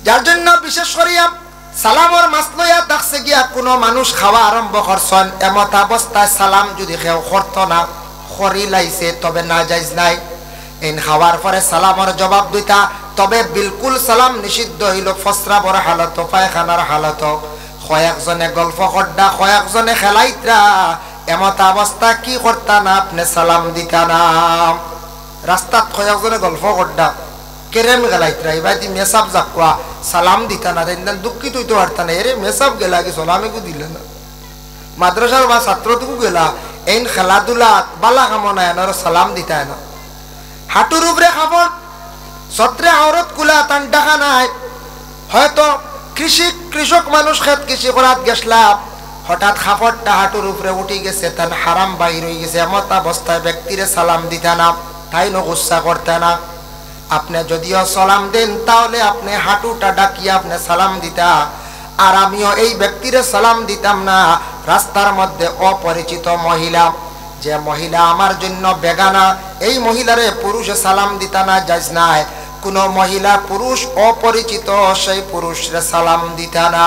যার জন্য বিশেষ করিয়া সালামর মাসলইয়া দেখছে গিয়া কোনো মানুষ খাওয়া আরম্ভ করছেন এমত অবস্থায় সালাম যদি কেউ করতো না করি লাইছে তবে না যাইজ নাই। এই খাওয়ার পরে সালামর জবাব দিতা তবে বিলকুল সালাম নিষিদ্ধ হইল। ফসরাবর হালত পায়খানার হালত কয়েকজনে গল্প করডা কয়েকজনে খেলাইতরা এমত অবস্থা কি করতা না আপনি সালাম দিতা না। রাস্তাত কয়েকজনে গল্প করডা কেরেম গেলাইতরা এবার দি মেসাব যাকুয়া সালাম দিতা না দেন দুঃখিত হইতে পারতা না এরে মেসাব গেলা কি সালামেকু দিলে না। মাদ্রাসার বা ছাত্রটুকু গেলা এই খেলাধুলা বালা কামনায় না সালাম দিতায় না। হাঁটুর উপরে খাবার সত্রে আওরত কুলা তান ডাকা নাই। হয়তো কৃষক মানুষ খেত কৃষি করাত গেছলা হঠাৎ খাফরটা হাঁটুর উপরে উঠে গেছে তান হারাম বাইর হয়ে গেছে এমত অবস্থায় ব্যক্তিরে সালাম দিতা না তাই ন গুসা করতে না। আপনি যদিও সালাম দেন তাহলে আপনি হাঁটুটা ডাকিয়ে আপনি সালাম দিতা। আর আমিও এই ব্যক্তিরে সালাম দিতাম না। রাস্তার মধ্যে অপরিচিত মহিলা যে মহিলা আমার জন্য বেগানা এই মহিলারে পুরুষে সালাম দিতা না যাইজ নাই। কোন মহিলা পুরুষ অপরিচিত সেই পুরুষরে সালাম দিতা না।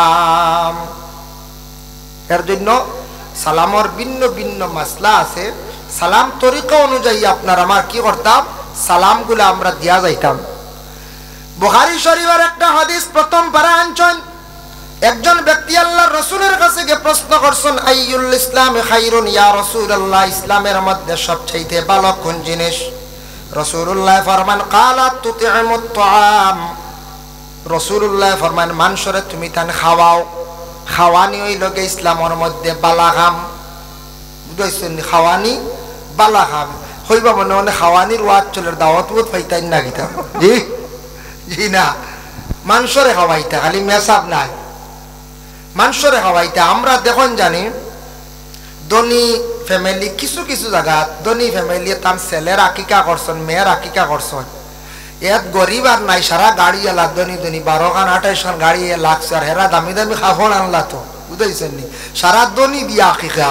এর জন্য সালামর ভিন্ন ভিন্ন মাসলা আছে। সালাম তরিকা অনুযায়ী আপনার আমার কি করতাম সালামগুলো আমরা দিয়া যাইতাম। বুখারী শরীফের একটা হাদিস প্রথম পারা আনছেন। একজন ব্যক্তি আল্লাহর রাসূলের কাছে গিয়ে প্রশ্ন করছেন আইয়ুল ইসলামি খায়রুন ইয়া রাসূলুল্লাহ ইসলামের মধ্যে সবচেয়ে ভালো কোন জিনিস? রাসূলুল্লাহ ফরমান ক্বালা তুতিমুত তাআম। রাসূলুল্লাহ ফরমান মানুষরে তুমি তান খাওয়াও। খাওয়ানি হইল গে ইসলামের মধ্যে বালা কাম। বুঝাইছেন খাওয়ানি বালা কাম হইবা মনে মনে খাওয়ানির ওয়াজ চলের দাওয়াত বহুত পাইতাই না গিতা জি জি না মানুষরে খাওয়াইতা খালি মেসাব নাই মানুষরে খাওয়াইতা। আমরা দেখুন জানি ধনী ফ্যামিলি কিছু কিছু জায়গা ধনী ফ্যামিলি তার ছেলের আকিকা করছেন মেয়ের আকিকা করছেন এত গরিব আর নাই সারা গাড়ি এলা ধনী ধনী 12 খান 28 খান গাড়ি লাগছে আর হেরা দামি দামি খাফড় আনলা তো বুঝাইছেন নি সারা ধনী দিয়া আকিকা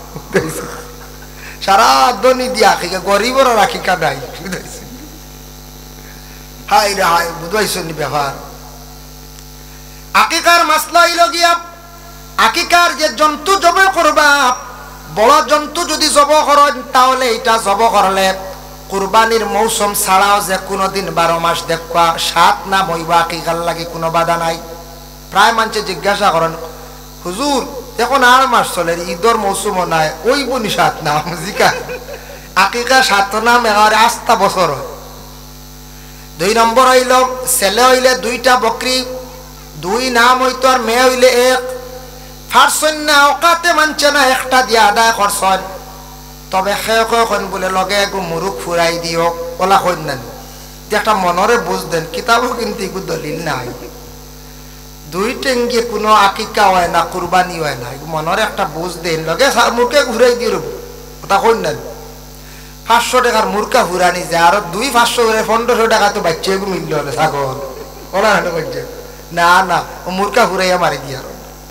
সারা ধনী দিয়া আকিকা গরিবর আকিকা নাই বুঝাইছেন হাই রে হাই বুঝাইছেন নি ব্যাপার। আকিকার মাসলা হইল গিয়া আকিকার যে জন্তু জব করবা বড় জন্তু যদি জব করেন তাহলে এটা জব করলে কুরবানির মৌসুম ছাড়াও যে কোনোদিন 12 মাস দেখবা 7 নাম হইবা আকিকার লাগি কোনো বাধা নাই। প্রায় মানুষে জিজ্ঞাসা করেন হুজুর এখন আর মাস চলে ঈদর মৌসুমও নাই ওই বনি 7 নাম জিকা আকিকা 7 নাম এগারে 8 বছর হয়। 2 নম্বর হইল ছেলে হইলে 2টা বকরি 2 নাম হইতো আর মেয়ে হইলে 1 ফারসন না ওকাতে মানছে না একটা দিয়া আদায় করছেন তবে খেয়ে বলে লগে একটু মুরুখ ফুরাই দিও ওলা কইন না একটা মনরে বুঝ দেন কিতাবও কিন্তু একটু দলিল নাই। 2 টেঙ্গি কোনো আকিকা হয় না কুরবানি হয় না মনরে একটা বুঝ দেন লগে মুখে ঘুরাই দিয়ে রব ওটা কইন না 500 টাকার মুরকা ফুরানি যায় আর 500 করে 1500 টাকা তো বাচ্চা এগুলো মিলল হলে ছাগল ওলা হাঁটো করছে না না ও মুরকা ঘুরাইয়া মারি দিয়ে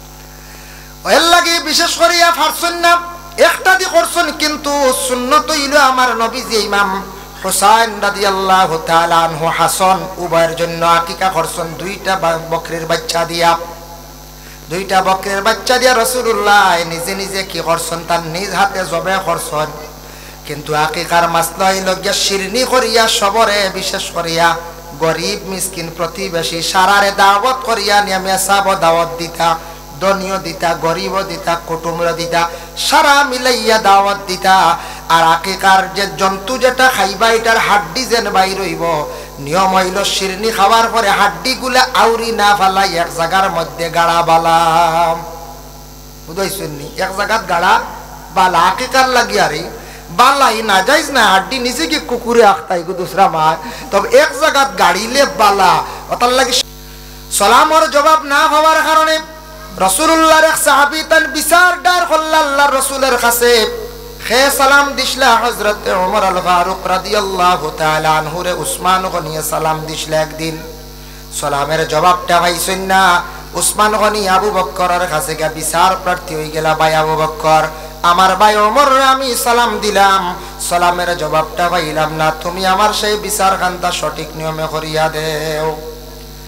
এর লাগে বিশেষ করিয়া ফারসন না একটা দি করছেন কিন্তু সুন্নত হইল আমার নবী যে ইমাম হুসাইন রাদিয়াল্লাহু তাআলা আনহু হাসান উভয়ের জন্য আকিকা করছেন 2টা বকরির বাচ্চা দিয়া 2টা বকরির বাচ্চা দিয়া রাসূলুল্লাহ নিজে নিজে কি করছেন তার নিজ হাতে জবে করছেন। কিন্তু আকিকার মাসলা হইল গিয়া শিরনি করিয়া সবরে বিশেষ করিয়া গরিব মিসকিন প্রতিবেশী সারারে দাওয়াত করিয়া নিয়মে সাব দাওয়াত দিতা ধনীয় দিতা গরিব দিতা কুটুম্ব দিতা সারা মিলাইয়া দাওয়াত দিতা। আর আকিকার যে জন্তু যেটা খাইবা এটার হাড্ডি যেন বাইর হইব নিয়ম হইল শিরনি খাওয়ার পরে হাড্ডিগুলা আউরি না ফালাই এক জায়গার মধ্যে গাড়া বালা বুঝাইছেন নি এক জায়গাত গাড়া বালা আকিকার লাগি আরে বালাই না যাইজ না হাড্ডি নিচে কি কুকুরে আখতাই গো দুসরা মার তবে এক জায়গাত গাড়িলে বালা ওটার লাগি সালামর জবাব না হওয়ার কারণে রাসূলুল্লাহর এক সাহাবী তান বিচার ডার করল আল্লাহর রাসূলের কাছে হে সালাম দিছলা হযরত ওমর আল ফারুক রাদিয়াল্লাহু তাআলা আনহু রে উসমান গনি সালাম দিছলা একদিন সালামের জবাবটা পাইছেন না উসমান গনি আবু বকরের কাছে গিয়া বিচার প্রার্থী হই গেলা ভাই আবু বকর আমার ভাই ওমর আমি সালাম দিলাম সালামের জবাবটা পাইলাম না তুমি আমার সেই বিচার খানটা সঠিক নিয়মে করিয়া দেও।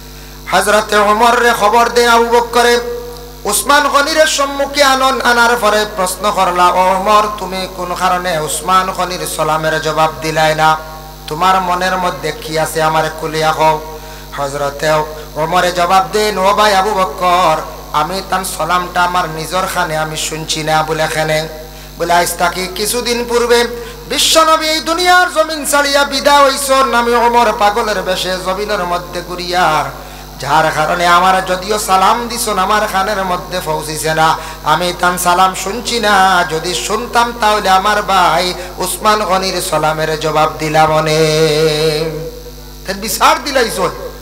হযরতে ওমর রে খবর দে আবু বকরে উসমান গনির সম্মুখে আনার পরে প্রশ্ন করলা, ও ওমর তুমি কোন কারণে উসমান গনির সালামের জবাব দিলাই না? তোমার মনের মধ্যে কি আছে আমারে খুলিয়া কও। হযরতে ওমরে জবাব দেন, ও ভাই আবু বকর, আমি তার সালামটা আমার নিজের খানে আমি শুনছি না। বলে কেন? বলে আজ তাকে কিছুদিন পূর্বে বিশ্বনবী এই দুনিয়ার জমিন ছাড়িয়া বিদায় হইছেন, আমি ওমর পাগলের বেশে জমিনের মধ্যে ঘুরিয়ার, যার কারণে আমার যদিও সালাম দিছেন আমার কানের মধ্যে পৌঁছিছে না, আমি তার সালাম শুনছি না। যদি শুনতাম তাহলে আমার ভাই উসমান গনির সালামের জবাব দিলাম অনেক বিচার দিলাইছ।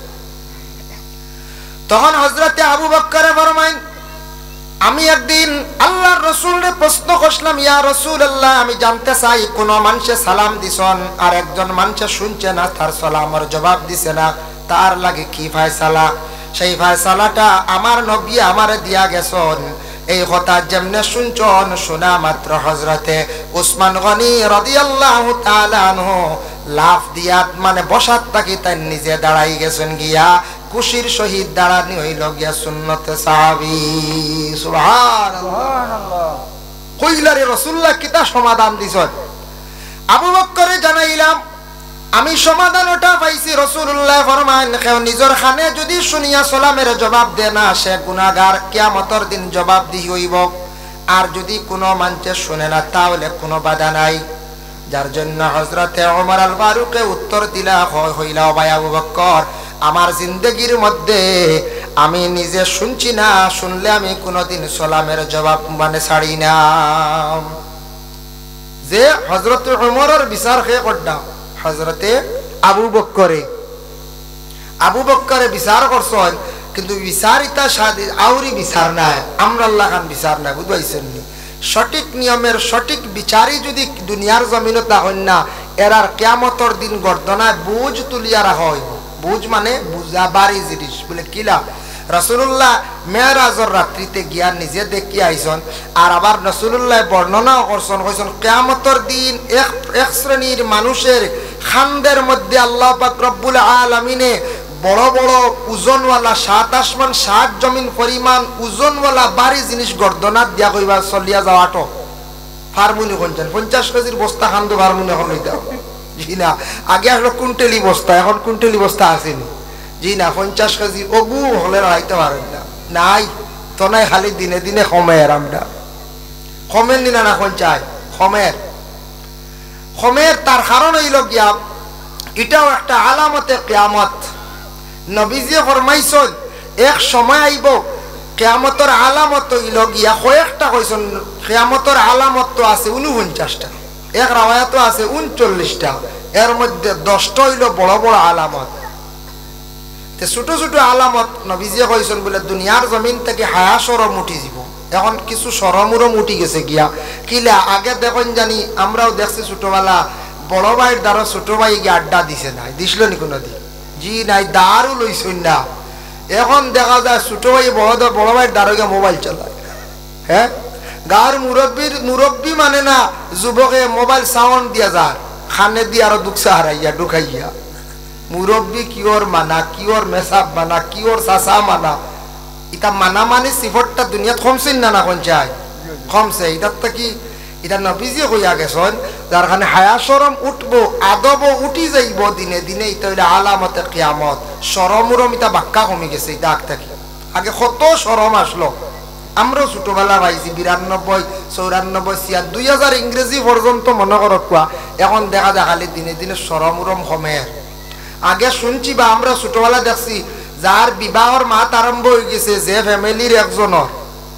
তখন হযরতে আবু বকর ফরমাইন, আমি একদিন আল্লাহর রাসূলের প্রশ্ন করলাম, ইয়া রাসূলুল্লাহ, আমি জানতে চাই কোন মানুষে সালাম দিছেন আর একজন মানুষে শুনছে না, তার সালামের জবাব দিছে না, তার লাগে কি ফয়সালা? সেই ফয়সালাটা আমার নবী আমারে দিয়া গেছেন। এই কথা যেমনে শুনছন, শোনা মাত্র হযরতে উসমান গনি রাদিয়াল্লাহু তাআলা আনহু লাফ দিয়া মানে বসাত থাকি তাই নিজে দাঁড়াই গেছেন, গিয়া খুশির সহিত দাঁড়ানি হইল গিয়া সুন্নতে সাহাবী। সুবহানাল্লাহ। কইলারে রাসূলুল্লাহ কিতা সমাধান দিছেন? আবু বকরে জানাইলাম, আমি সমাধানটা পাইছি। রাসূলুল্লাহ ফরমান, কেউ নিজের খানে যদি শুনিয়া সালামের জবাব দে না, সে গুনাহগার, কিয়ামতের দিন জবাব দি হইব। আর যদি কোনো মানুষে শুনে না তাহলে কোনো বাধা নাই। যার জন্য হযরতে ওমর আল ফারুকে উত্তর দিলা হইলা, ভাই আবু বকর, আমার জিন্দগির মধ্যে আমি নিজে শুনছি না, শুনলে আমি কোনোদিন সালামের জবাব মানে ছাড়ি না। যে হযরতে ওমরের বিচার কে করডা হযরতে আবু বকরে বিচার করছেন, কিন্তু বিচার ইতা সাদি আউরি বিচার নাই, আমরা আল্লাহ খান বিচার নাই। বুঝাইছেন নি? সঠিক নিয়মের সঠিক বিচারই যদি দুনিয়ার জমিনে তা হন না, এরার কিয়ামতের দিন গর্দনায় বুঝ তুলিয়া রাখা হইব। বুঝ মানে বুঝা বাড়ি জিনিস। বলে কিলা? রাসূলুল্লাহ মেরাজের রাত্রিতে গিয়া নিজে দেখি আইছেন, আর আবার রাসূলুল্লাহ বর্ণনাও করছেন, কইছেন কিয়ামতের দিন এক শ্রেণীর মানুষের খানদের মধ্যে আল্লাহ পাক রব্বুল আলামিনে বড় বড় ওজনওয়ালা 7 আসমান 7 জমিন পরিমাণ ওজনওয়ালা বাড়ি জিনিস গর্দনাত দিয়া কইবা চলিয়া যাও আটো ফার্মুনি কোনছেন 50 কেজির বস্তা খান্দো ফার্মুনি এখন লইতা। জি না, আগে আসলে কুইন্টালি বস্তা, এখন কুইন্টালি বস্তা আসেনি। জি না, 50 কেজি ওগু হলে রাইতে পারেন না, নাই তো নাই, খালি দিনে দিনে কমের। আমরা কমের নিনা না কোন চাই কমের তার কারণ হইল গিয়া এটাও একটা আলামতে কিয়ামত। নবীজি ফরমাইছেন এক সময় আইব কিয়ামতের আলামত হইল গিয়া কয়েকটা কইছেন, কিয়ামতের আলামত তো আছে 49টা, এক রাওয়ায়াত আছে 39টা, এর মধ্যে 10টা হইল বড় বড় আলামত। ছোট ছোট আলামত নবীজি কইছেন বলে দুনিয়ার জমিন থেকে হায়া শরম উঠি যাব। এখন কিছু শরমুরম উঠি গেছে গিয়া কিলা, আগে দেখুন জানি আমরাও দেখছি ছোটবেলা বড় ভাইয়ের দ্বারা ছোট ভাই গিয়ে আড্ডা দিছে নাই, দিছিল নি কোনোদিন? জি নাই, দারও লইছেন না। এখন দেখা যায় ছোট ভাই বড় ভাইয়ের দ্বারা গিয়ে মোবাইল চালায়। হ্যাঁ, গাঁর মুরব্বী মানে না, যুবকে মোবাইল সাউন্ড দিয়া যার খানে দিয়ে আরো দুঃখা হারাইয়া ঢুকাইয়া। মুরব্বী কিওর মানা, কিওর মেসাব মানা, কিওর চাচা মানা, ইটা মানা মানে সিফরটা দুনিয়াত কমছেন না না কোন চাই কমছে। এটার তো কি এটা নবীজি কইয়া গেছেন, যার খানে হায়া শরম উঠবো, আদব উঠি যাইব দিনে দিনে, এটা হইলে আলামতে কিয়ামত। শরমুরম এটা বাক্কা কমে গেছে। এটা আগ থাকি আগে কত শরম আসলো, আমরাও ছোটবেলা পাইছি 92, 94, 2000 ইংরেজি পর্যন্ত মনে করো কোয়া। এখন দেখা যায় খালি দিনে দিনে শরমুরম কমে। আগে শুনছি বা আমরা ছোটবেলা দেখছি, যার বিবাহর মাত আরম্ভ হয়ে গেছে, যে ফ্যামিলির একজনের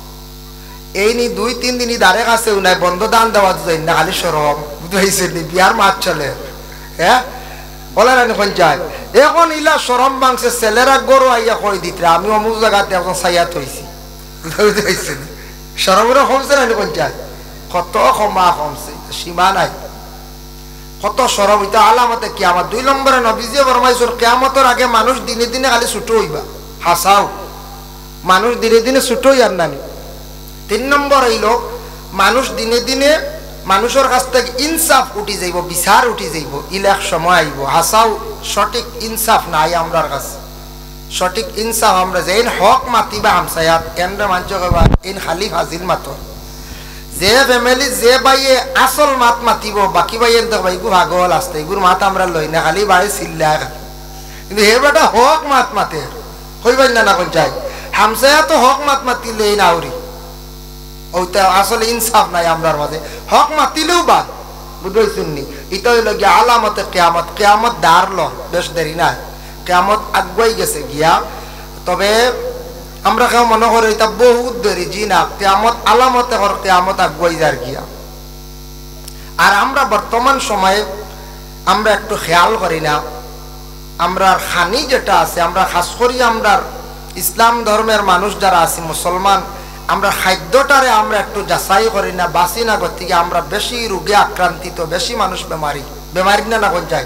এই নি 2-3 দিনই দাঁড়ে কাছে নাই বন্ধ দান দেওয়া যায় না, খালি সরম। বুঝতে বিয়ার মাত চলে। হ্যাঁ, বলে রানি কোন চাই এখন ইলা সরম বাংছে। ছেলেরা গরু আইয়া কই দিতে আমি অমুক জায়গাতে এখন সাইয়াত হয়েছি। বুঝতে পারছি সরমেরও কমছে না কোন চাই, কত ক্ষমা কমছে, সীমা নাই। কত সরম, এটা আলামতে কিয়ামত। 2 নম্বরে নবীজি ফরমাইছেন কিয়ামতের আগে মানুষ দিনে দিনে খালি ছোট হইবা। হাসাও, মানুষ দিনে দিনে ছোট হইয়ার নানি। 3 নম্বর হইল মানুষ দিনে দিনে মানুষের কাছ থেকে ইনসাফ উঠি যাইব, বিচার উঠি যাইব। ইলাক সময় আইব হাসাও সঠিক ইনসাফ নাই আমরার কাছে। সঠিক ইনসাফ আমরা যে হক মাতিবা হামসায়াত কেন্দ্র মাঞ্চ কবা ইন খালি ফাজিল মাতো যে ফ্যামিলি যে বাইয়ে আসল মাত মাতিব বাকি বাইয়ের তো ভাই গু ভাগল আসতে এগুর মাত আমরা লই না খালি বাড়ি চিল্লা কিন্তু হে বেটা হক মাত মাতে হইবেন না কোন চাই হামসায়া তো হক মাত মাতিলে না আউরি ওইটা আসলে ইনসাফ নাই আমরার মাঝে হক মাতিলেও বাদ বুঝতে নি এটা হইল গিয়া আলামতে কিয়ামত কিয়ামত দাঁড়ল বেশ দেরি নাই কিয়ামত আগুয়াই গেছে গিয়া তবে আমরা কেউ মনে করি এটা বহুত দেরি জি না কিয়ামত আলামতে হর কিয়ামত আগুয়াই যার গিয়া আর আমরা বর্তমান সময়ে আমরা একটু খেয়াল করি না আমরা খানি যেটা আছে আমরা খাস করি আমরা ইসলাম ধর্মের মানুষ যারা আছি মুসলমান আমরা খাদ্যটারে আমরা একটু যাচাই করি না বাঁচি না গতিকে আমরা বেশি রোগে আক্রান্তিত বেশি মানুষ বেমারি না কোন যায়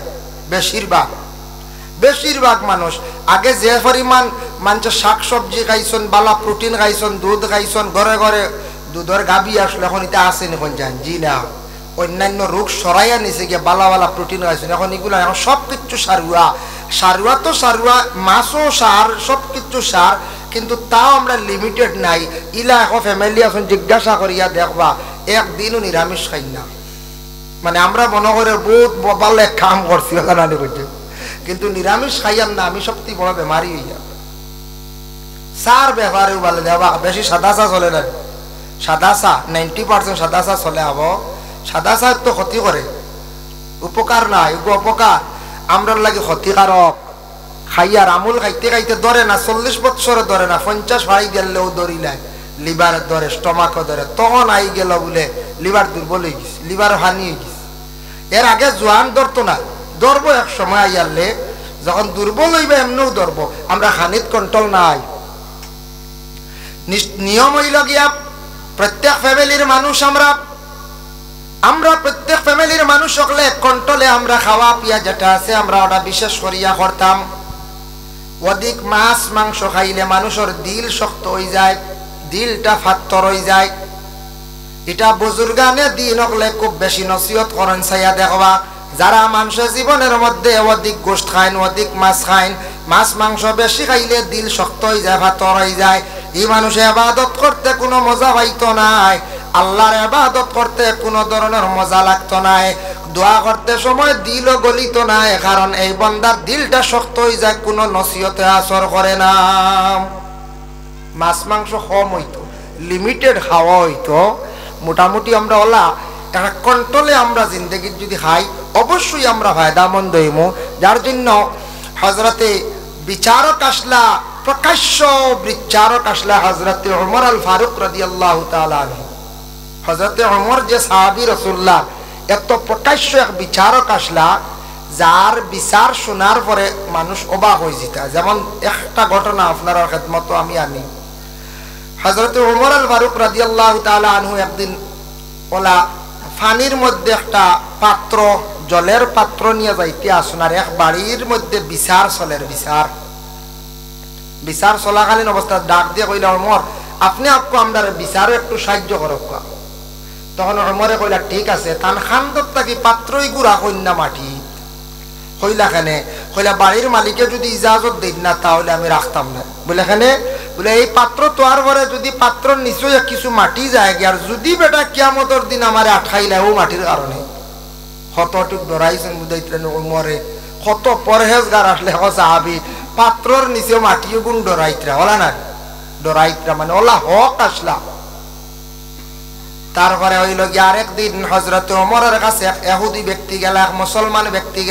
বেশিরভাগ মানুষ আগে যে পরিমাণ মানুষ শাক সবজি খাইছেন বালা প্রোটিন খাইছেন দুধ খাইছেন ঘরে ঘরে দুধের গাবি আসলে এখন এটা আসেনি কোন যান জি না অন্যান্য রোগ সরাইয়া নিছে গিয়ে বালা বালা প্রোটিন খাইছেন এখন এগুলো এখন সব কিছু সারুয়া তো সারুয়া মাছও সার সব কিছু সার কিন্তু তাও আমরা লিমিটেড নাই ইলা এখন ফ্যামিলি এখন জিজ্ঞাসা করিয়া দেখবা একদিনও নিরামিষ খাই না মানে আমরা মনে করে বহুত বলে কাম করছি জানানি করছে কিন্তু নিরামিষ খাইয়াম না আমি সবচেয়ে বড় বেমারি হইয়া সার ব্যবহারেও বলে দেওয়া বেশি সাদা চা চলে না সাদা চা 90% সাদা চা চলে হব সাদা চা তো ক্ষতি করে উপকার নাই অপকার আমরার লাগে ক্ষতিকারক খাইয়ার আমুল খাইতে খাইতে ধরে না 40 বছরে ধরে না 50 ভাই গেলেও ধরিলাই লিভার ধরে স্টমাকও ধরে তখন আই গেল বলে লিভার দুর্বল হয়ে গেছে লিভার হানি হয়ে গেছে এর আগে জোয়ান ধরতো না ধরবো এক সময় আইয়ালে যখন দুর্বল হইবে এমনিও ধরবো আমরা হানিত কন্ট্রোল নাই নিয়ম হইল গিয়া প্রত্যেক ফ্যামিলির মানুষ আমরা প্রত্যেক ফ্যামিলির মানুষ সকলে কন্ট্রোলে আমরা খাওয়া পিয়া যেটা আছে আমরা ওটা বিশেষ করিয়া করতাম অধিক মাছ মাংস খাইলে মানুষের দিল শক্ত হয়ে যায় দিলটা ফাত্তর হয়ে যায় এটা বুজুর্গানে দিন হলে খুব বেশি নসিহত করেন চাইয়া দেখবা যারা মানুষের জীবনের মধ্যে অধিক গোশত খাইন অধিক মাছ খাইন মাছ মাংস বেশি খাইলে দিল শক্ত হয়ে যায় ফাত্তর হয়ে যায় এই মানুষে ইবাদত করতে কোনো মজা পাইতো নাই আল্লাহর ইবাদত করতে কোনো ধরনের মজা লাগতো নাই দোয়া করতে সময় দিলও গলিত নাই কারণ এই বান্দার দিলটা শক্ত হয়ে যায় কোনো নসিহতে আসর করে না মাছ মাংস কম হইতো লিমিটেড খাওয়া হইতো মোটামুটি আমরা ওলা একটা কন্ট্রোলে আমরা জিন্দগির যদি খাই অবশ্যই আমরা ফায়দামন্দ হইমু যার জন্য হযরতে বিচারক আসলা প্রকাশ্য বিচারক আসলা হযরতে ওমর আল ফারুক রাদিয়াল্লাহু তাআলা আনহু হযরতে ওমর যে সাহাবী রাসূলুল্লাহ এত প্রকাশ্য এক বিচারক আসলা যার বিচার শোনার পরে মানুষ অবাক হয়ে যেত যেমন একটা ঘটনা আপনার খেদমত আমি আনি হযরতে ওমর আল ফারুক রাদিয়াল্লাহু তাআলা আনহু একদিন ওলা পানির মধ্যে একটা পাত্র জলের পাত্র নিয়ে যাইতে আসুন আর এক বাড়ির মধ্যে বিচার চলাকালীন অবস্থা ডাক দিয়ে কইলা ওমর আপনি আপকো আমরা বিচারে একটু সাহায্য করক তখন ওমরে কইলা ঠিক আছে তান খান্দত থাকি পাত্রই গুড়া কন্যা মাটি কইলা খানে কইলা বাড়ির মালিকে যদি ইজাজত দেন না তাহলে আমি রাখতাম না বলে খানে বলে এই পাত্র তোয়ার পরে যদি পাত্র নিশ্চয় কিছু মাটি যায় আর যদি বেটা কিয়ামতের দিন আমারে আটকাইলা ও মাটির কারণে কতটুক ডরাইছেন বুঝাইতেন ওমরে কত পরহেজগার আসলে সাহাবী পাত্রর নিচে মাটিও গুণ ডরাইতরা ওলা না ডরাইতরা মানে ওলা হক আসলা তারপরে হইল গিয়ে আরেকদিন হযরত ওমরের কাছে এক ইহুদি ব্যক্তি গেল এক মুসলমান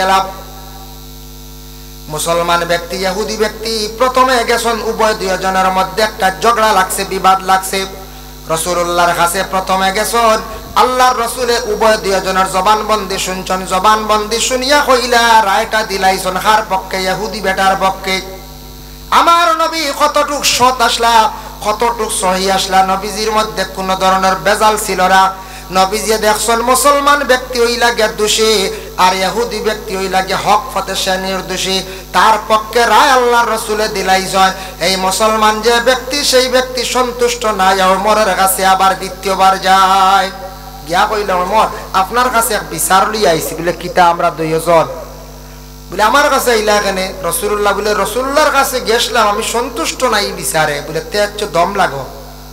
ব্যক্তি ইহুদি ব্যক্তি প্রথমে গেছেন উভয় দুজনের মধ্যে একটা ঝগড়া লাগছে বিবাদ লাগছে রাসূলুল্লাহর কাছে প্রথমে গেছেন আল্লাহর রাসূলে উভয় দুজনের জবানবন্দি শুনছেন জবানবন্দি শুনিয়া কইলা রায়টা দিলাইছেন কার পক্ষে ইহুদি বেটার পক্ষে আমার নবী কতটুক সৎ আসলা কতটুক সহি আসলা নবীজির মধ্যে কোনো ধরনের বেজাল ছিল না নবীজি দেখছেন মুসলমান ব্যক্তি ওই লাগে দোষী আর ইহুদি ব্যক্তি ওই লাগে হক ফতে সে নির্দোষী তার পক্ষে রায় আল্লাহর রাসূলে দিলাইছেন এই মুসলমান যে ব্যক্তি সেই ব্যক্তি সন্তুষ্ট নাই ওমরের কাছে আবার দ্বিতীয়বার যায় গিয়া কইল ওমর আপনার কাছে এক বিচার লই আইছি বলে কিতা আমরা দুইজন বলে আমার কাছে আইলা কেনে? রাসূলুল্লাহ বলে রাসূলুল্লাহর কাছে গেছলাম, আমি সন্তুষ্ট নাই বিচারে। বলে তে হচ্ছে দম লাগো।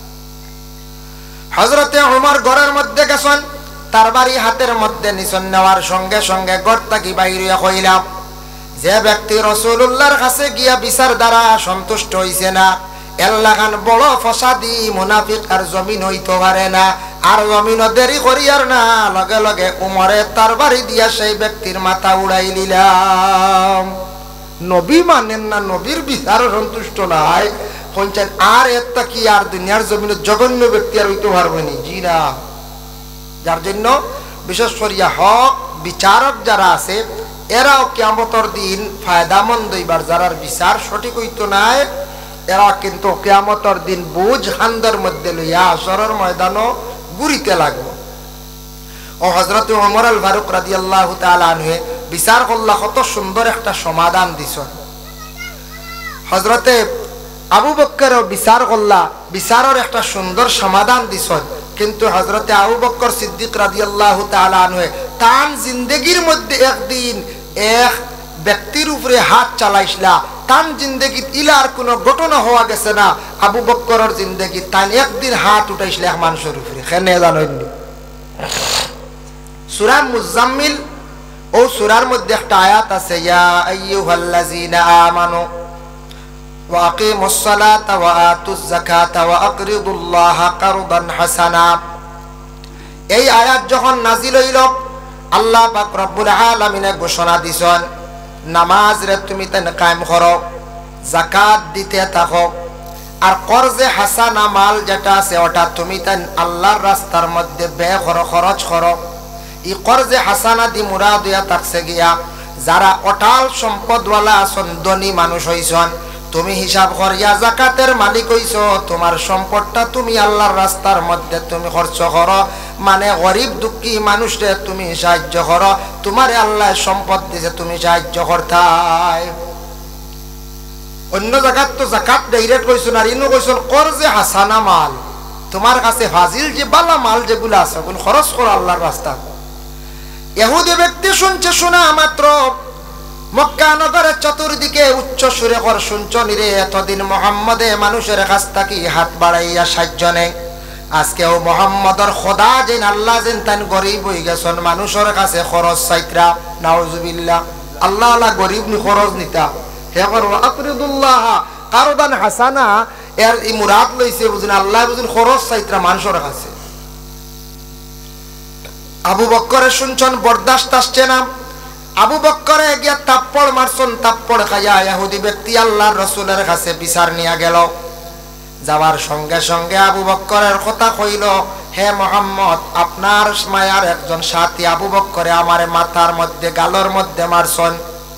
হযরতে ওমর ঘরের মধ্যে গেছেন, তার বাড়ি হাতের মধ্যে নিছেন, নেওয়ার সঙ্গে সঙ্গে ঘর থেকে বাইরে হইলাম, যে ব্যক্তি রাসূলুল্লাহর কাছে গিয়া বিচার দ্বারা সন্তুষ্ট হইছে না, এলাকান বড় ফসাদি মুনাফিক আর জমিন হইতে পারে না। আর জমিন দেরি করিয়ার না, লগে লগে উমরে তার বাড়ি দিয়া সেই ব্যক্তির মাথা উড়াই দিলাম। নবী মানেন না, নবীর বিচার সন্তুষ্ট নাই, কোনছেন আর একটা কি আর দুনিয়ার জমিনে জঘন্য ব্যক্তি আর হইতে পারবেনি? জি না। যার জন্য বিশেষ করিয়া হক বিচারক যারা আছে, এরাও কিয়ামতের দিন ফায়দামন্দ হইবার, যারার বিচার সঠিক হইতো নাই, এরা কিন্তু কিয়ামতের দিন বুঝ হান্দার মধ্যে লইয়া আসরের ময়দানও ঘুরিতে লাগবে। ও হযরত ওমর আল ফারুক রাদিয়াল্লাহু তাআলা আনহু বিচার করলা, কত সুন্দর একটা সমাধান দিছ। হযরতে আবু বকরও বিচার করলা, বিচারের একটা সুন্দর সমাধান দিছ। কিন্তু হযরতে আবু বকর সিদ্দিক রাদিয়াল্লাহু তাআলা আনহু তান জিন্দেগির মধ্যে একদিন এক ব্যক্তির উপরে হাত চালাইছিলা, তান জিন্দেগিত ইলার কোনো ঘটনা হওয়া গেছে না। আবু বকরের জিন্দেগি তান একদিন হাত উঠাইছিল এক মানুষের উপরে, কেনে জানেননি? সূরা মুজাম্মিল ও সূরার মধ্যে একটা আয়াত আছে, ইয়া আইয়ুহাল্লাযীনা আমানু ওয়া আকিমুস সালাতা ওয়া আতুজ যাকাতা ওয়া আকরিদুল্লাহা কারদান হাসানা। এই আয়াত যখন নাজিল হইল, আল্লাহ পাক রব্বুল আলামিনে ঘোষণা দিছেন, নামাজ রে তুমি তেন কায়েম করো, যাকাত দিতে থাকো, আর কর্জে হাসানা মাল যেটা আছে ওটা তুমি তেন আল্লাহর রাস্তার মধ্যে ব্যয় করো, খরচ করো। এই কর্জে হাসানা দি মুরাদ হইয়া থাকছে গিয়া যারা অটাল সম্পদওয়ালা আছেন, ধনী মানুষ হইছেন, তুমি হিসাব করিয়া যাকাতের মালিক হইছ, তোমার সম্পদটা তুমি আল্লাহর রাস্তার মধ্যে তুমি খরচ করো, মানে গরিব দুঃখী মানুষরে তুমি সাহায্য করো, তোমারে আল্লাহ সম্পদ দিছে তুমি সাহায্য করতাই। অন্য জায়গাত তো যাকাত ডাইরেক্ট কইছেন, আর ইনো কইছেন কর্জে হাসানা মাল, তোমার কাছে ফাজিল যে বালা মাল যেগুলো আছে ওগুলো খরচ করো আল্লাহর রাস্তা। ইহুদি ব্যক্তি শুনছে, শোনা মাত্র মক্কা নগরের চতুর্দিকে উচ্চ সুরে কর শুনছনি রে, এতদিন মুহাম্মদে মানুষের কাছ থেকে হাত বাড়াইয়া সাহায্য নেই, আজকেও মুহাম্মদর খোদা যেন আল্লাহ যেন তান গরিব হয়ে গেছেন, মানুষের কাছে খরচ চাইত্রা। নাউজুবিল্লাহ, আল্লাহ আল্লাহ গরিব নি খরচ নিতা, হে করো আকরিদুল্লাহ কারদান হাসানা, এর এই মুরাদ লইছে বুঝুন আল্লাহ বুঝুন খরচ চাইত্রা মানুষের কাছে। আবু বকরে শুনছেন, বরদাস্ত আসছে না, আবু বকরে গিয়া তাপ্পড় মারছেন, তাপ্পড় খাইয়া ইহুদি ব্যক্তি আল্লাহর রাসূলের কাছে বিচার নিয়ে গেল। যাওয়ার সঙ্গে সঙ্গে আবু বকরের কথা কইল, হে মুহাম্মদ, আপনার মায়ার একজন সাথী আবু বকরে আমারে মাথার মধ্যে গালর মধ্যে মারছেন।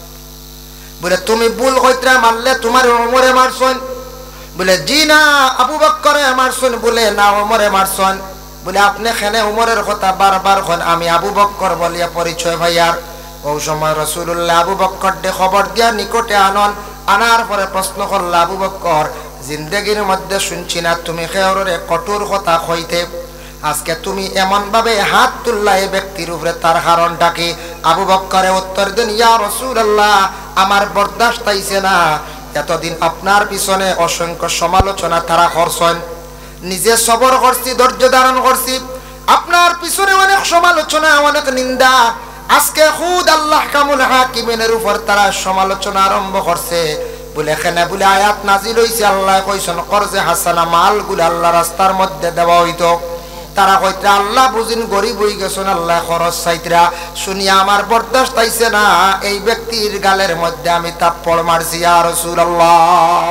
বলে তুমি ভুল কইত্রা মারলে, তোমার ওমরে মারছেন? বলে জি না, আবু বকরে মারছেন। বলে না, ওমরে মারছেন। বলে আপনি খেনে ওমরের কথা বারবার কন, আমি আবু বকর বলিয়া পরিচয় ভাইয়ার। ওই সময় রাসূলুল্লাহ আবু বকর দে খবর দিয়া নিকটে আনন, আনার পরে প্রশ্ন করল, আবু বকর জিন্দেগির মধ্যে শুনছি না তুমি খেয়রে কঠোর কথা কইতে, আজকে তুমি এমন ভাবে হাত তুললা এই ব্যক্তির উপরে, তার কারণটা কি? আবু বকরে উত্তর দেন, ইয়া রাসূলুল্লাহ, আমার বরদাস্ত আইছে না, এতদিন আপনার পিছনে অসংখ্য সমালোচনা তারা করছেন, নিজে সবর করছি, ধৈর্য ধারণ করছি, আপনার পিছনে অনেক সমালোচনা, অনেক নিন্দা, আজকে খুদ আল্লাহ কামুল হাকিমের উপর তারা সমালোচনা আরম্ভ করছে। বলে এখানে বলে আয়াত নাজিল হইছে, আল্লাহ কইছেন কর্জে হাসানা মালগুলো আল্লাহ রাস্তার মধ্যে দেওয়া হইতো। তারা কইত্রা আল্লাহ বুঝিন গরিব হয়ে গেছেন, আল্লাহ খরচ চাইত্রা। শুনিয়া আমার বরদাস্ত আইছে না, এই ব্যক্তির গালের মধ্যে আমি তাপ্পড় মারছি। ইয়া রাসূলুল্লাহ,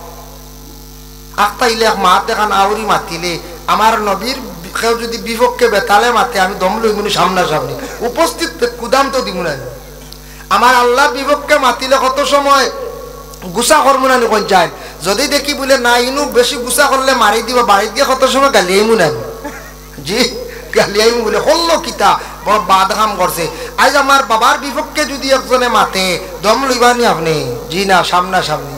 আক্তাইলে মাত দেখান আউরি মাতিলে আমার নবীর কেউ যদি বিপক্ষে বেতালে মাতে, আমি দম লইমুনি সামনাসামনি উপস্থিত কুদাম তো দিব না। আমার আল্লাহর বিপক্ষে মাতিলে কত সময় গুসা করবো না কোন যায়, যদি দেখি বলে না ইনু বেশি গুসা করলে মারি দিব, বাড়িতে গিয়ে কত সময় গালিয়াইমু না, জি গালিয়াইমু বলে হল্লো কিতা বড় বাদ কাম করছে। আজ আমার বাবার বিপক্ষে যদি একজনে মাতে, দম লইবানি আপনি? জি না, সামনাসামনি।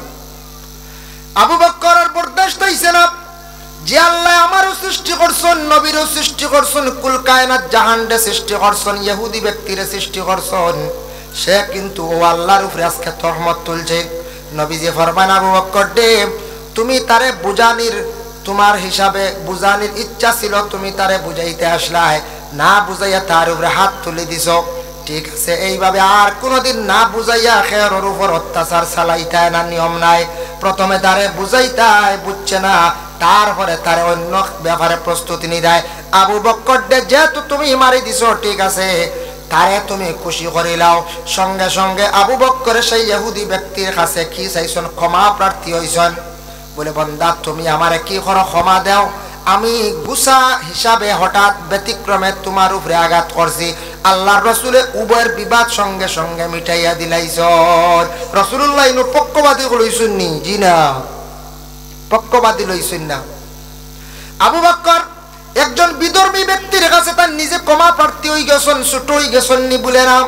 আবু বকরের বরদাস্ত হইছে না, যে আল্লাহ আমারও সৃষ্টি করছেন, নবীরও সৃষ্টি করছেন, কুল কায়নাত জাহান্ডে সৃষ্টি করছেন, ইহুদি ব্যক্তিরে সৃষ্টি করছেন, সে কিন্তু ও আল্লাহর উপরে আজকে তহমত তুলছে। নবীজি ফরমান আবু বকর দে, তুমি তারে বুঝানির, তোমার হিসাবে বুঝানির ইচ্ছা ছিল, তুমি তারে বুঝাইতে আসলাই, না বুঝাইয়া তার উপরে হাত তুলে দিছ। ঠিক আছে, এইভাবে আর কোনোদিন না বুঝাইয়া খেয়ার উপর অত্যাচার চালাইতায় না, নিয়ম নাই। প্রথমে তারে বুঝাইতায়, বুঝছে না, তারপরে তারে অন্য ব্যাপারে প্রস্তুতি নিদায়। আবু বকর দে, যেহেতু তুমি মারি দিছ, ঠিক আছে, তারে তুমি খুশি করিলাও। সঙ্গে সঙ্গে আবু বকর সেই ইহুদি ব্যক্তির কাছে কি চাইছেন? ক্ষমা প্রার্থী হইছেন। বলে, বন্দা তুমি আমারে কি করো, ক্ষমা দাও, আমি গুসা হিসাবে হঠাৎ ব্যতিক্রমে তোমার উপরে আঘাত করছি। আল্লাহর রাসূলে উভয়ের বিবাদ সঙ্গে সঙ্গে মিটাইয়া দিলাইছেন। রাসূলুল্লাহ ইনু পক্ষবাদী লইছেন নি? জি না, পক্ষবাদী লইছেন না। আবু বকর একজন বিধর্মী ব্যক্তির কাছে তার নিজে ক্ষমা প্রার্থী হয়ে গেছেন, ছোট হয়ে গেছেন নি বলে না।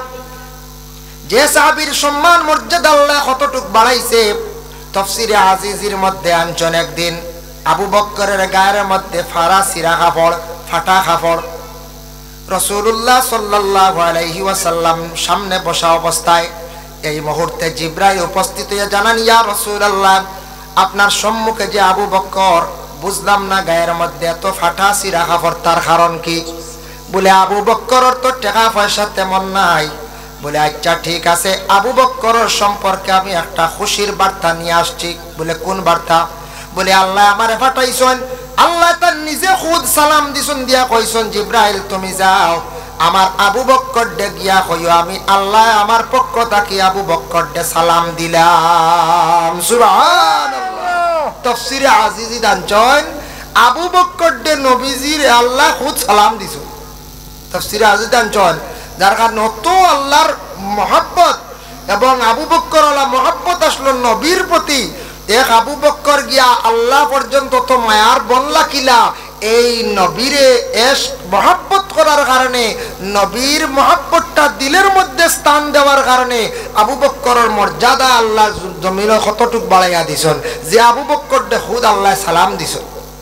যে সাহাবীর সম্মান মর্যাদা আল্লাহ কতটুক বাড়াইছে, তাফসীরে আজিজের মধ্যে আনছেন, একদিন আবু বকরের গায়ের মধ্যে ফাড়া সিরা কাপড়, ফাটা কাপড়। রাসূলুল্লাহ সাল্লাল্লাহু আলাইহি ওয়াসাল্লাম সামনে বসা অবস্থায় এই মুহূর্তে জিবরাইল উপস্থিত হয়ে জানান, ইয়া রাসূলুল্লাহ, আপনার সম্মুখে যে আবু বকর, বুঝলাম না গায়ের মধ্যে এত ফাটা সিরা কাপড়, তার কারণ কি? বলে, আবু বকরের তো টাকা পয়সা তেমন নাই। বলে, আচ্ছা ঠিক আছে, আবু বকরের সম্পর্কে আমি একটা খুশির বার্তা নিয়ে আসছি। বলে, কোন বার্তা? বলে, আল্লাহ আমারে পাঠাইছেন, আল্লাহ তার নিজে খুদ সালাম দিছেন, দিয়া কইছেন, জিবরাইল তুমি যাও আমার আবু বকর ডে গিয়া কইও আমি আল্লাহ আমার পক্ষ থেকে আবু বকর ডে সালাম দিলাম। সুবহানাল্লাহ। তাফসীরে আজিজি দানচন আবু বকর ডে নবীজির আল্লাহ খুদ সালাম দিছেন। তাফসীরে আজিজি দানচন, যার কারণে অত আল্লাহর মহব্বত এবং আবু বকর আল্লাহ মহব্বত আসলো নবীর প্রতি। এক আবু বকর গিয়া আল্লাহ পর্যন্ত তো মায়ার বনলা কিলা, এই নবীরে এস মহব্বত করার কারণে, নবীর মহব্বতটা দিলের মধ্যে স্থান দেওয়ার কারণে আবু বকরের মর্যাদা আল্লাহ জমিন কতটুক বাড়াইয়া দিছেন, যে আবু বকর দে খুদ আল্লাহ সালাম দিছেন।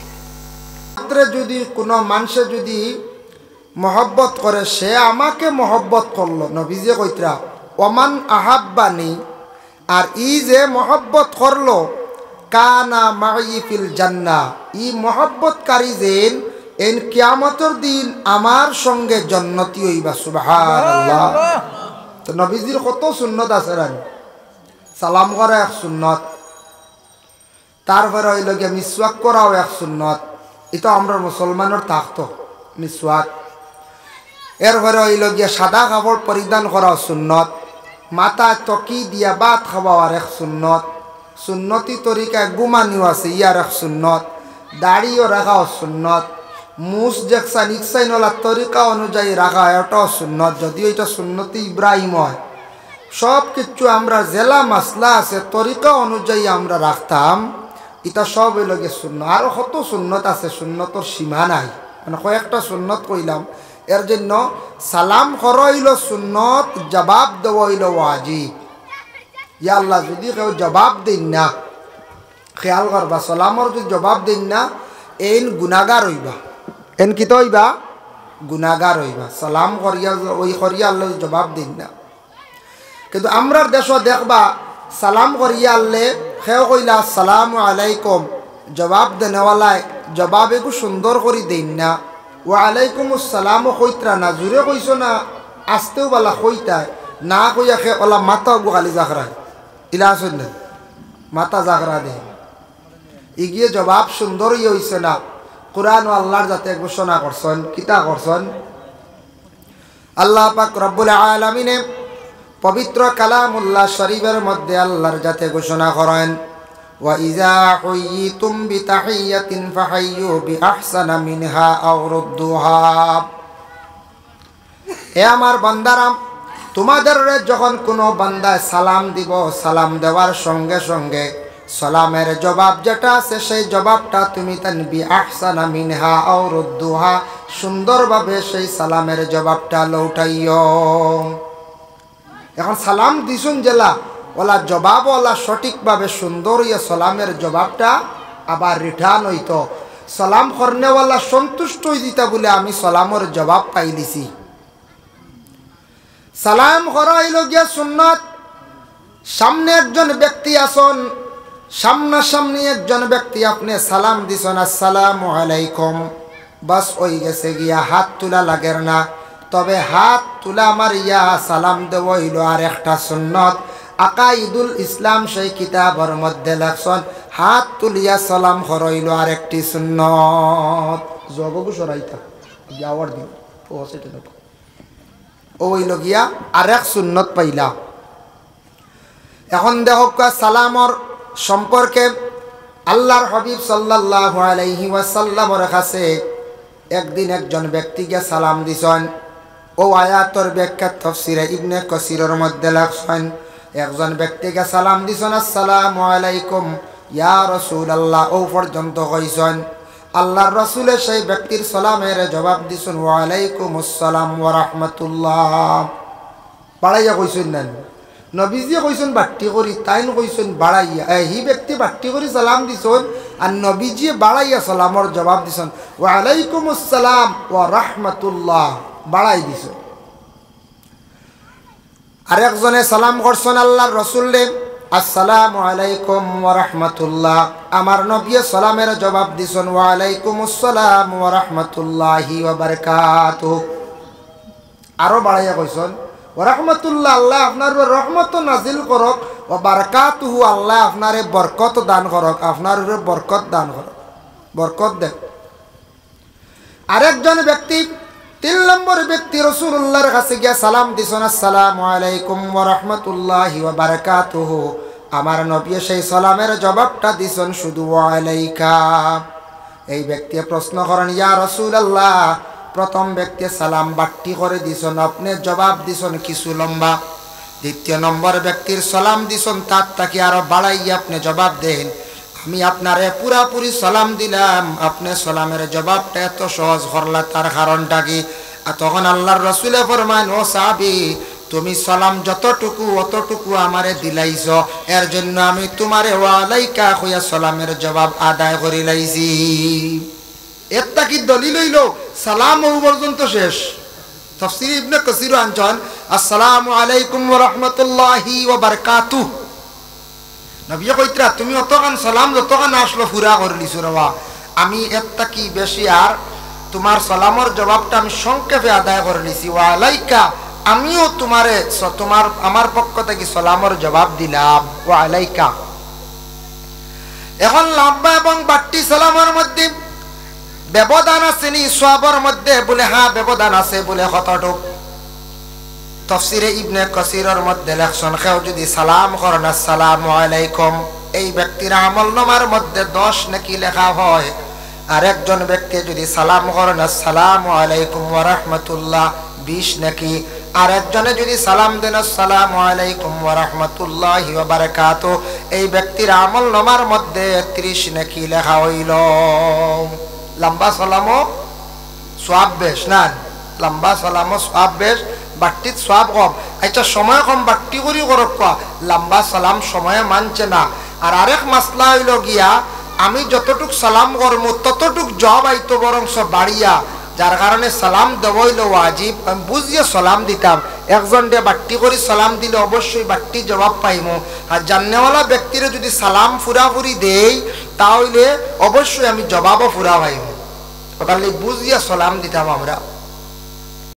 যদি কোনো মানুষে যদি মহব্বত করে, সে আমাকে মহব্বত করলো, নবীজি কইতরা ওমান আহাব্বানি, আর ই যে মহব্বত করলো, কানা মাই ফিল জান্নাহ, ই মহব্বতকারী যেন এন কিয়ামতের দিন আমার সঙ্গে জান্নাতি হইবা। সুবহানাল্লাহ। তো নবীজির কত সুন্নত আছে, রানি সালাম করা এক সুন্নত, তারপরে হইল গিয়ে মিসওয়াক করাও এক সুন্নত, এটা আমরা মুসলমানের থাকতো মিসওয়াক। এরপরে হইল গিয়া সাদা কাপড় পরিধান করাও সুন্নত, মাথায় তকি দিয়া ভাত খাওয়ার এক সুন্নত, সুন্নতি তরিকায় গুমানিও আছে ইয়ার এক সুন্নত, দাড়িও রাখাও সুন্নত, মুস জেকসান ইকসাইনওয়ালা তরিকা অনুযায়ী রাখা এটাও সুন্নত, যদিও এটা সুন্নতি ইব্রাহিম হয়। সব কিছু আমরা জেলা মাসলা আছে তরিকা অনুযায়ী আমরা রাখতাম, এটা সব হইল গিয়ে সুন্নত। আরও কত সুন্নত আছে, সুন্নতর সীমা নাই, মানে কয়েকটা সুন্নত কইলাম। এর জন্য সালাম করা হইল সুন্নত, জবাব দেওয়া হইল ওয়াজিব। ইয়া আল্লাহ, যদি কেউ জবাব দিন না, খেয়াল করবা, সালামর যদি জবাব দিন না, এন গুনাগার হইবা, এন কি তো হইবা, গুনাগার হইবা। সালাম করিয়া ওই করিয়া আল্লাহ জবাব দিন না। কিন্তু আমরার দেশ দেখবা, সালাম করিয়া আল্লে সেও কইলা আসসালামু আলাইকুম, জবাব দেনেওয়ালায় জবাব একটু সুন্দর করে দিন না, ওয়ালাইকুম আসসালামও কইতরা না, জোরে কইস না, আসতেও বলা কইতায় না, কইয়া খে ওলা মাথা গালি জাগরা, ইলা আসেন না, মাথা জাগরা দে, ইগিয়ে জবাব সুন্দরই হইছে না। কুরআন ও আল্লাহর যাতে ঘোষণা করছেন, কিতা করছেন, আল্লাহ পাক রব্বুল আলামিনে পবিত্র কালামুল্লাহ শরীফের মধ্যে আল্লাহর যাতে ঘোষণা করেন, ওয়া ইযা হুয়িতুম বিতাহিয়াতিন ফাহাইয়ু বিআহসানা মিনহা আও রুদ্দুহা। হে আমার বান্দারা, তোমাদের যখন কোনো বান্দায় সালাম দিব, সালাম দেওয়ার সঙ্গে সঙ্গে সালামের জবাব যেটা আছে, সেই জবাবটা তুমি তানবি আহসানা মিনহা আও রুদ্দুহা, সুন্দরভাবে সেই সালামের জবাবটা লৌটাইও। এখন সালাম দিছুন জেলা ওলা জবাব ওলা সঠিকভাবে সুন্দর ইয়ে সালামের জবাবটা আবার রিটার্ন হইতো, সালাম করনেওয়ালা সন্তুষ্ট হয়ে দিতা বলে আমি সালামের জবাব পাই দিছি। সালাম করা হইল গিয়া সুন্নত। সামনে একজন ব্যক্তি আসন, সামনাসামনি একজন ব্যক্তি আপনি সালাম দিছেন আসসালামু আলাইকুম, বাস ওই গেছে গিয়া, হাত তোলা লাগের না। তবে হাত তোলা আমার ইয়া সালাম দেব হইল আর একটা সুন্নত। আকাইদুল ইসলাম সেই কিতাবের মধ্যে লেখছেন হাত তুলিয়া সালাম হইল আর একটি সুন্নত। জগবু সরাইতা যাওয়ার দিন ও সেটা ও হইল গিয়া আর এক সুন্নত পাইলা। এখন দেখো সালামর সম্পর্কে আল্লাহর হাবিব সাল্লাল্লাহু আলাইহি ওয়াসাল্লামের কাছে একদিন একজন ব্যক্তিকে সালাম দিছেন। ও আয়াতর ব্যাখ্যা তাফসীরে ইবনে কাসিরের মধ্যে লেখছেন একজন ব্যক্তিকে সালাম দিছেন আসসালামু আলাইকুম ইয়া রাসূলুল্লাহ, ও পর্যন্ত কইছেন। আল্লাহর রাসূলের সেই ব্যক্তির সালামের জবাব দিছেন ওয়া আলাইকুমুস সালাম ওয়া রাহমাতুল্লাহ। বাড়াইয়া কইছেন না, নবীজি কইছেন বাট্টি করি, তাইন কইছেন বাড়াইয়া। হি ব্যক্তি বাট্টি করি সালাম দিছেন আর নবীজি বাড়াইয়া সালামর জবাব দিছেন ওয়া আলাইকুমুস সালাম ওয়া রাহমাতুল্লাহ, বাড়াই দিছেন। আরেকজনে সালাম করছেন আল্লাহর রাসূলে আসসালামু আলাইকুম ওয়া রাহমাতুল্লাহ, আমার নবী সালামের জবাব দিছেন ওয়া আলাইকুমুস সালাম ওয়া রাহমাতুল্লাহি ওয়া বারাকাতুহু। আরো বাড়াইয়া কইছেন ওয়া রাহমাতুল্লাহ, আল্লাহ আপনার রহমত নাজিল করক, ওয়া বারাকাতুহু, আল্লাহ আপনারে বরকত দান করক, আপনার বরকত দান করক, বরকত দেন। আরেকজন ব্যক্তি 3 নম্বর ব্যক্তি রাসূলুল্লাহর কাছে গিয়া সালাম দিছেন আসসালামু আলাইকুম ওয়া রাহমাতুল্লাহি ওয়া বারাকাতুহু, আমার নবী সেই সালামের জবাবটা দিছেন শুধু ওয়া আলাইকা। এই ব্যক্তি প্রশ্ন করেন ইয়া রাসূলুল্লাহ, প্রথম ব্যক্তি সালাম বাট্টি করে দিছেন, আপনি জবাব দিছেন কিছু লম্বা। দ্বিতীয় নম্বর ব্যক্তির সালাম দিছেন তার তাকে আরো বাড়াইয়া আপনি জবাব দেন। আমি আপনারে পুরাপুরি সালাম দিলাম, আপনি সালামের জবাবটা এত সহজ করলা, তার কারণটা কি? আর তখন আল্লাহর রাসূলে ফরমান ও সাহাবী, তুমি সালাম যতটুকু অতটুকু আমারে দিলাইছ, এর জন্য আমি তোমারে ওয়া আলাইকা কইয়া সালামের জবাব আদায় করি লাইছি। এটা কি দলিল হইল সালাম ও পর্যন্ত শেষ? তাফসীর ইবনে কাসির আনছেন আসসালামু আলাইকুম ওয়া রাহমাতুল্লাহি ওয়া বারাকাতুহু। নবী কইতরা তুমি অতখান সালাম যতখান আসলো পুরা করলিছ রে, আমি একটা কি বেশি আর তোমার সালামর জবাবটা আমি সংক্ষেপে আদায় করে নিছি। ওয়া আলাইকা, আমিও তোমারে তোমার আমার পক্ষ থেকে সালামর জবাব দিলাম ওয়া আলাইকা। এখন লম্বা এবং বাট্টি সালামের মধ্যে ব্যবধান আছে নি? সওয়াবের মধ্যে বলে হ্যাঁ ব্যবধান আছে, বলে কতটুক? তাফসীরে ইবনে কাসিরের মধ্যে লেখছেন কেউ যদি সালাম করেন আসসালামু আলাইকুম, এই ব্যক্তির আমলনামার মধ্যে 10 নেকি লেখা হয়। আর একজন ব্যক্তি যদি সালাম করেন আসসালামু আলাইকুম ওয়া রাহমাতুল্লাহ, 20 নেকি। আর একজনে যদি সালাম দেন আসসালামু আলাইকুম ওয়া রাহমাতুল্লাহি ওয়া বারাকাতুহু, এই ব্যক্তির আমলনামার মধ্যে 30 নেকি লেখা হইল। লম্বা সালামও সওয়াব বেশ না? লম্বা সালামও সওয়াব বেশ, বাট্টিত সওয়াব কম। আচ্ছা সময় কম বাট্টি করি করক কোয়া, লম্বা সালাম সময়ে মানছে না। আর আরেক মাসলা হইল গিয়া আমি যতটুক সালাম করবো ততটুক জবাব আইতো বরংস বাড়িয়া, যার কারণে সালাম দেব হইল ওয়াজিব। আমি বুঝিয়ে সালাম দিতাম, একজন দিয়ে বাট্টি করে সালাম দিলে অবশ্যই বাট্টি জবাব পাইমু। আর জান্নেওয়ালা ব্যক্তিরে যদি সালাম ফুরাফুরি দেই তাহলে অবশ্যই আমি জবাবও ফুরা পাইমু। তাহলে বুঝিয়া সালাম দিতাম আমরা।